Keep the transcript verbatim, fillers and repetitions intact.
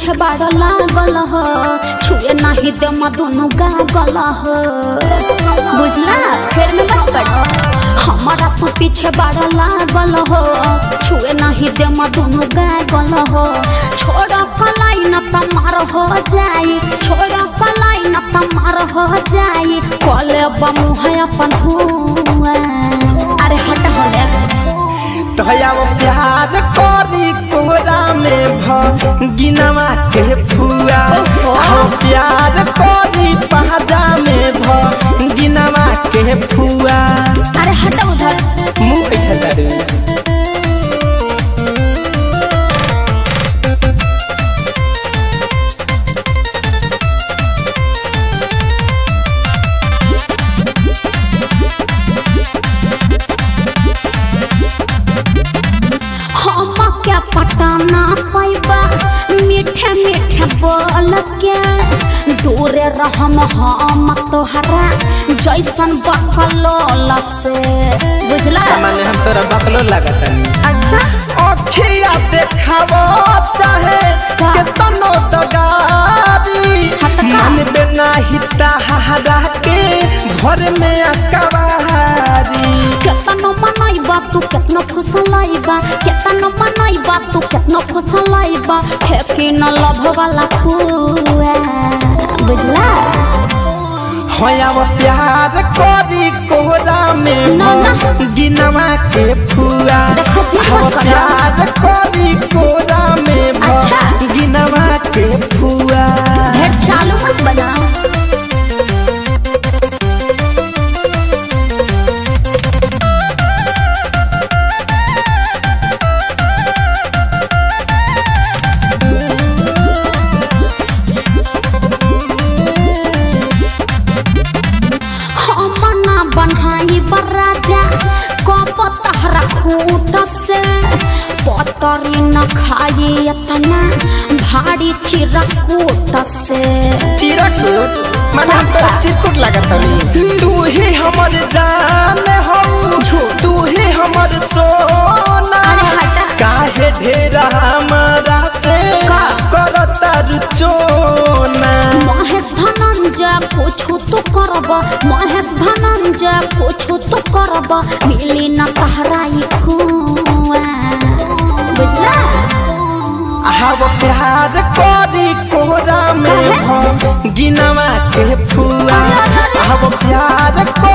पीछे बाड़ लागल हो छुए नहीं दे दोनों गागल हो बुझला फिर में बात कर हमारा तू पीछे बाड़ लागल हो छुए नहीं दे दोनों गागल हो छोड़ कलाई न तमार हो जाई छोड़ कलाई न तमार हो जाई कले बमु है अपन हुआ अरे हट हट तोया प्यार करी कोरा में भगिनवा के फुआ हो प्यार करी पहाजा में भगिनवा के फुआ अरे हट उधर मुंह बैठा करे पटाना पाइबा मीठे मीठे बोल के दूरे रहम हम तोहरा जैसन बकलोल से बुझला माने हम तोरा बकलो लागतनी अच्छा अखिया देखावो चाहे केतनो दगारी मन बिना हिता हरा के घर में अकवारी केतनो मनैबा तू केतनो खुसलाइबा केतनो मनैबा तू केतनो खुसलाइबा फेंकी न लभ वाला फुआ बुझला होया वो प्यार करी कोरा में गिनवा के फुआ हो प्यार करी कोरा में गिनवा के फुआ ढेर चालू मत बना पतरी न खाई इतना भारी चिरकूट से चिरकूट माने हम तो चिरकूट लागतनी तू ही हमर जान हो तू ही हमर सोना काहे ढेरा हमरा से करता रुचोना महेश धनंजय कुछ तो करब महेश धनंजय कुछ तो करब मिली न तहराई कुआ बुझला आव प्यार करी कोरा में गिनवा के फुआ आव प्यार